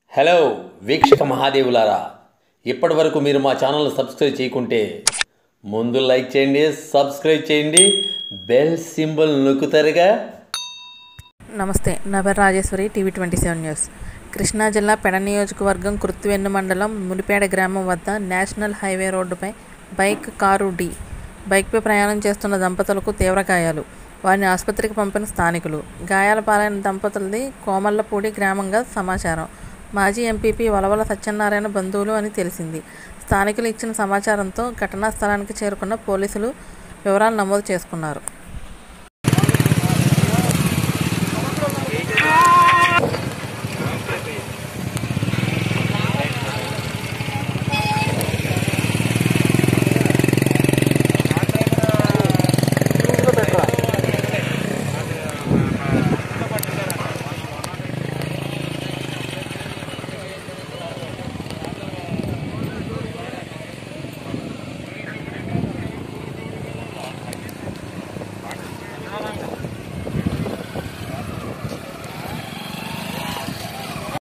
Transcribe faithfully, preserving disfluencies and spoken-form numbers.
Hello వీక్షక మహాదేవులారా, ఇప్పటి వరకు మీరు మా ఛానల్ని సబ్స్క్రైబ్ చేయకుంటే ముందు లైక్ చేయండి, సబ్స్క్రైబ్ చేయండి, బెల్ సింబల్ నొక్కుతారుగా. నమస్తే, నా పేరు Rajeshwari, TV twenty seven news. Krishna జిల్లా పెడ నియోజకవర్గం కుర్తివెన్ను మండలం మునిపేడ గ్రామం వద్ద నేషనల్ హైవే రోడ్డుపై బైక్, కారు ఢీ. బైక్పై ప్రయాణం చేస్తున్న దంపతులకు తీవ్ర గాయాలు. వారిని ఆసుపత్రికి పంపిన స్థానికులు. గాయాల పాలైన దంపతులది కోమల్లపూడి గ్రామంగా సమాచారం. మాజీ ఎంపీపీ వలవల సత్యనారాయణ బంధువులు అని తెలిసింది. స్థానికులు ఇచ్చిన సమాచారంతో ఘటనా స్థలానికి చేరుకున్న పోలీసులు వివరాలు నమోదు చేసుకున్నారు.